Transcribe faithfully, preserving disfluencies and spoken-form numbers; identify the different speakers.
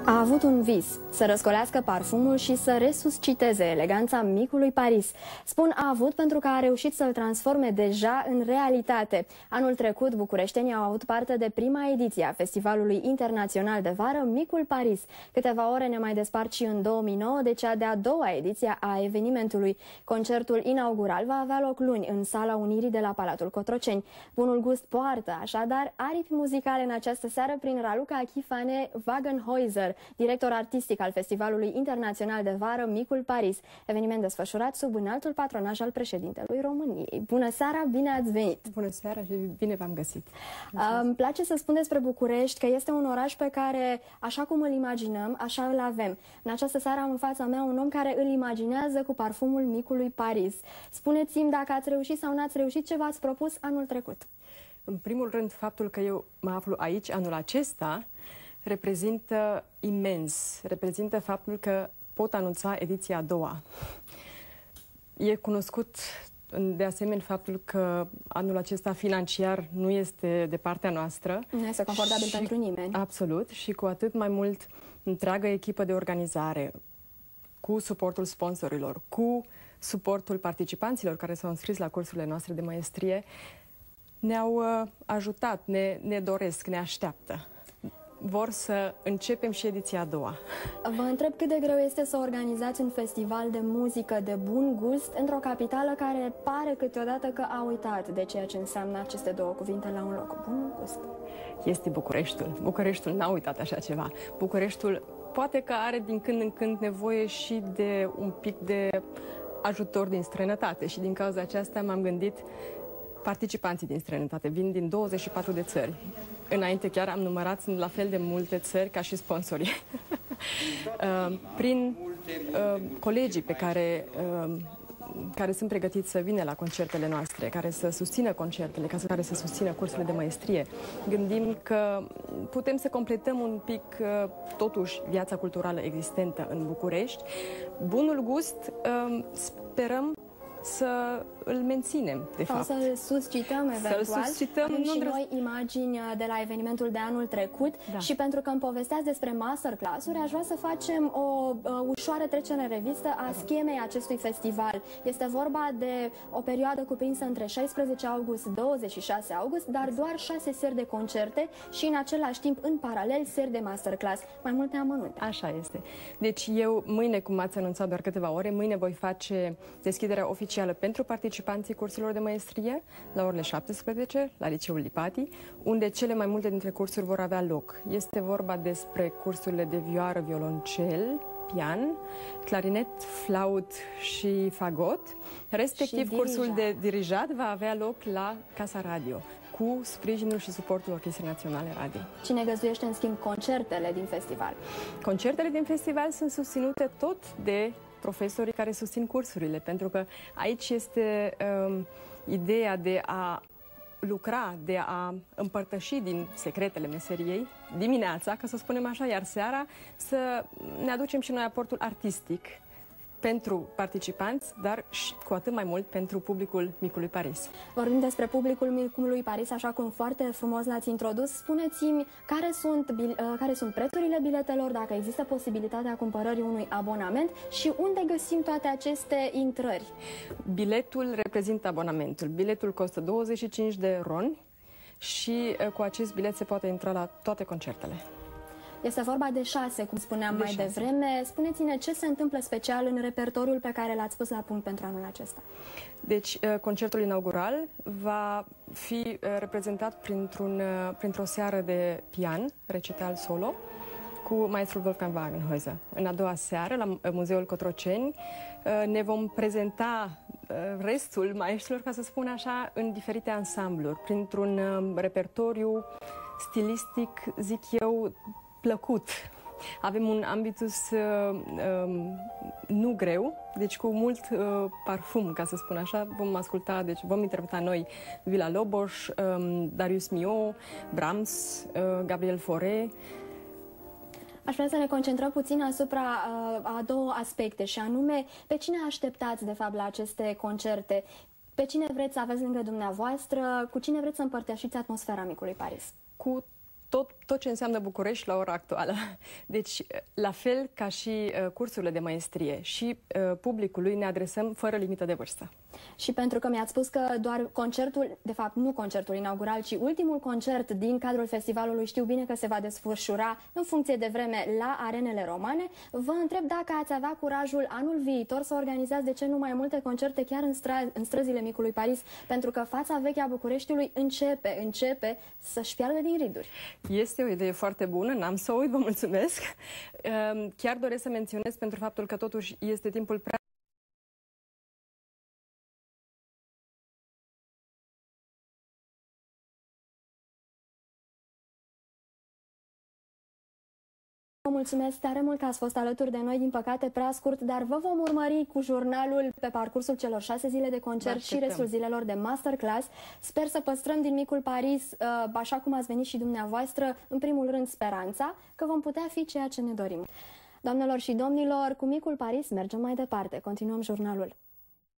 Speaker 1: A avut un vis, să răscolească parfumul și să resusciteze eleganța micului Paris. Spun a avut pentru că a reușit să-l transforme deja în realitate. Anul trecut, bucureștenii au avut parte de prima ediție a Festivalului Internațional de Vară Micul Paris. Câteva ore ne mai despart și în două mii nouă de cea de-a doua ediție a evenimentului. Concertul inaugural va avea loc luni în Sala Unirii de la Palatul Cotroceni. Bunul gust poartă așadar aripi muzicale în această seară prin Raluca Achifane Wagenhäuser, director artistic al Festivalului Internațional de Vară Micul Paris, eveniment desfășurat sub înaltul patronaj al președintelui României. Bună seara, bine ați venit!
Speaker 2: Bună seara și bine v-am găsit!
Speaker 1: Îmi place să spun despre București că este un oraș pe care, așa cum îl imaginăm, așa îl avem. În această seară am în fața mea un om care îl imaginează cu parfumul Micului Paris. Spuneți-mi dacă ați reușit sau nu ați reușit, ce v-ați propus anul trecut.
Speaker 2: În primul rând, faptul că eu mă aflu aici anul acesta reprezintă imens, reprezintă faptul că pot anunța ediția a doua. E cunoscut de asemenea faptul că anul acesta financiar nu este de partea noastră.
Speaker 1: Nu este confortabil
Speaker 2: și,
Speaker 1: pentru nimeni.
Speaker 2: Absolut, și cu atât mai mult întreaga echipă de organizare, cu suportul sponsorilor, cu suportul participanților care s-au înscris la cursurile noastre de maestrie, ne-au uh, ajutat, ne, ne doresc, ne așteaptă. Vor să începem și ediția a doua.
Speaker 1: Vă întreb cât de greu este să organizați un festival de muzică de bun gust într-o capitală care pare câteodată că a uitat de ceea ce înseamnă aceste două cuvinte la un loc. Bun gust.
Speaker 2: Este Bucureștiul. Bucureștiul n-a uitat așa ceva. Bucureștiul poate că are din când în când nevoie și de un pic de ajutor din străinătate și din cauza aceasta m-am gândit participanții din străinătate vin din douăzeci și patru de țări. Înainte chiar am numărat, sunt la fel de multe țări ca și sponsorii. Prin uh, colegii pe care, uh, care sunt pregătiți să vină la concertele noastre, care să susțină concertele, care să susțină cursurile de maestrie, gândim că putem să completăm un pic uh, totuși viața culturală existentă în București. Bunul gust uh, sperăm să îl menținem, de fapt.
Speaker 1: Sau să-l suscităm, eventual.
Speaker 2: Să-l suscităm.
Speaker 1: Avem și noi imagini de la evenimentul de anul trecut, da. Și pentru că îmi povesteați despre masterclass-uri, aș vrea să facem o uh, ușoară trecere în revistă a schemei acestui festival. Este vorba de o perioadă cuprinsă între șaisprezece august - douăzeci și șase august, dar doar șase seri de concerte și în același timp, în paralel, seri de masterclass. Mai multe amănunte.
Speaker 2: Așa este. Deci eu, mâine, cum ați anunțat doar câteva ore, mâine voi face deschiderea oficială pentru participanții cursurilor de maestrie la orele șaptesprezece la Liceul Lipati, unde cele mai multe dintre cursuri vor avea loc. Este vorba despre cursurile de vioară, violoncel, pian, clarinet, flaut și fagot. Respectiv,
Speaker 1: și
Speaker 2: cursul de dirijat va avea loc la Casa Radio, cu sprijinul și suportul Orchestrei Naționale Radio.
Speaker 1: Cine găzduiește, în schimb, concertele din festival?
Speaker 2: Concertele din festival sunt susținute tot de profesorii care susțin cursurile, pentru că aici este um, ideea de a lucra, de a împărtăși din secretele meseriei dimineața, ca să spunem așa, iar seara să ne aducem și noi aportul artistic pentru participanți, dar și cu atât mai mult pentru publicul Micului Paris.
Speaker 1: Vorbim despre publicul Micului Paris, așa cum foarte frumos l-ați introdus. Spuneți-mi care sunt, care sunt prețurile biletelor, dacă există posibilitatea cumpărării unui abonament și unde găsim toate aceste intrări.
Speaker 2: Biletul reprezintă abonamentul. Biletul costă douăzeci și cinci de roni și cu acest bilet se poate intra la toate concertele.
Speaker 1: Este vorba de șase, cum spuneam
Speaker 2: de
Speaker 1: mai
Speaker 2: șase.
Speaker 1: devreme. Spuneți-ne ce se întâmplă special în repertoriul pe care l-ați pus la punct pentru anul acesta.
Speaker 2: Deci, concertul inaugural va fi reprezentat printr-un, printr-o seară de pian, recital solo, cu maestrul Wolfgang Wagenhäuser. În a doua seară, la Muzeul Cotroceni, ne vom prezenta restul maestrilor, ca să spun așa, în diferite ansambluri, printr-un repertoriu stilistic, zic eu, plăcut. Avem un ambitus uh, um, nu greu, deci cu mult uh, parfum, ca să spun așa. Vom asculta, deci vom interpreta noi Villa-Lobos, um, Darius Milhaud, Brahms, uh, Gabriel Fauré.
Speaker 1: Aș vrea să ne concentrăm puțin asupra uh, a două aspecte, și anume pe cine așteptați, de fapt, la aceste concerte. Pe cine vreți să aveți lângă dumneavoastră, cu cine vreți să împărtășiți atmosfera Micului Paris?
Speaker 2: Cu tot, tot ce înseamnă București la ora actuală. Deci, la fel ca și uh, cursurile de maestrie și uh, publicului ne adresăm fără limită de vârstă.
Speaker 1: Și pentru că mi-ați spus că doar concertul, de fapt nu concertul inaugural, ci ultimul concert din cadrul festivalului, știu bine că se va desfășura în funcție de vreme la arenele romane, vă întreb dacă ați avea curajul anul viitor să organizați, de ce nu mai multe concerte chiar în, stra- în străzile Micului Paris, pentru că fața veche a Bucureștiului începe, începe să-și piardă din riduri.
Speaker 2: Este o idee foarte bună, n-am să uit, vă mulțumesc. Chiar doresc să menționez pentru faptul că totuși este timpul prea
Speaker 1: Vă mulțumesc tare mult că ați fost alături de noi, din păcate prea scurt, dar vă vom urmări cu jurnalul pe parcursul celor șase zile de concert și restul zilelor de masterclass. Sper să păstrăm din Micul Paris, așa cum ați venit și dumneavoastră, în primul rând speranța că vom putea fi ceea ce ne dorim. Doamnelor și domnilor, cu Micul Paris mergem mai departe. Continuăm jurnalul.